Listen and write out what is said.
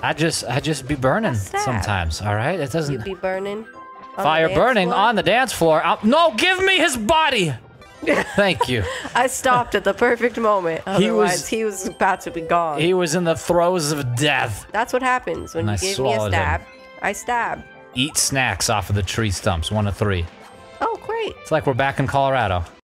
I just be burning sometimes, all right? It doesn't... You be burning? Fire burning on the dance floor. No, give me his body! Thank you. I stopped at the perfect moment. Otherwise, he was about to be gone. He was in the throes of death. That's what happens when you give me a stab. I stab. Eat snacks off of the tree stumps, 1 of 3. Oh, great. It's like we're back in Colorado.